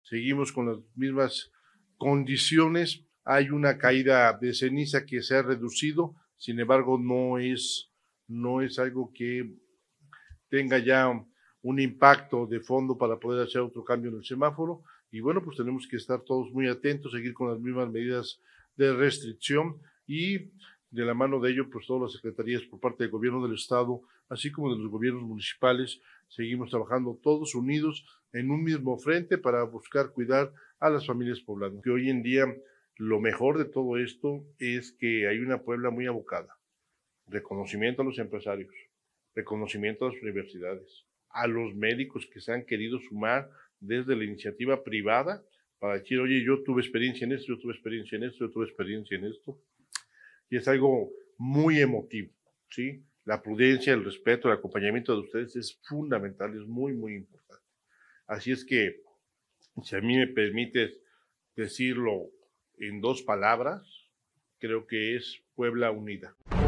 seguimos con las mismas condiciones. Hay una caída de ceniza que se ha reducido, sin embargo no es algo que tenga ya un impacto de fondo para poder hacer otro cambio en el semáforo. Y bueno, pues tenemos que estar todos muy atentos, seguir con las mismas medidas de restricción y de la mano de ello, pues todas las secretarías por parte del gobierno del estado, así como de los gobiernos municipales, seguimos trabajando todos unidos en un mismo frente para buscar cuidar a las familias poblanas. Que hoy en día lo mejor de todo esto es que hay una Puebla muy abocada. Reconocimiento a los empresarios, reconocimiento a las universidades, a los médicos que se han querido sumar desde la iniciativa privada para decir, oye, yo tuve experiencia en esto, yo tuve experiencia en esto, yo tuve experiencia en esto. Y es algo muy emotivo, ¿sí? La prudencia, el respeto, el acompañamiento de ustedes es fundamental, es muy, muy importante. Así es que, si a mí me permites decirlo en 2 palabras, creo que es Puebla unida.